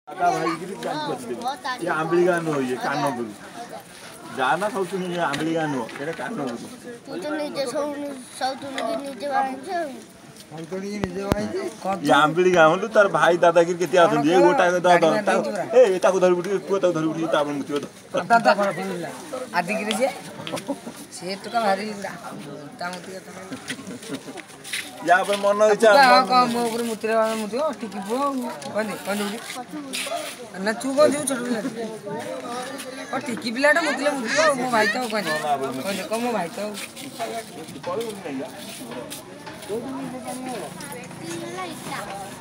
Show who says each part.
Speaker 1: दादा भाई की ये आंबली गान हो ये कानो बुल जाना सब तुम ये आंबली गान हो ये कानो बुल
Speaker 2: तू तो नीचे सब तुम नीचे वांचे
Speaker 3: हम तो नीचे वांचे
Speaker 1: ये आंबली गान हो तार भाई दादा की केते आछन ये गोटा में दादा ए एता को धरि उठी को ता धरि उठी ता मुतियो
Speaker 3: दादा पर फुलला आदि गिरे से तो का भारी ता मुतियो
Speaker 1: या पर मन इच्छा
Speaker 3: का मो ऊपर मुतिरा मुतियो टिकी बो कोनी कोनी ना चू को जो छोटू और टिकी बिलाटा मुतिले मुतियो मो भाई तो कोनी कोनी को मो भाई तो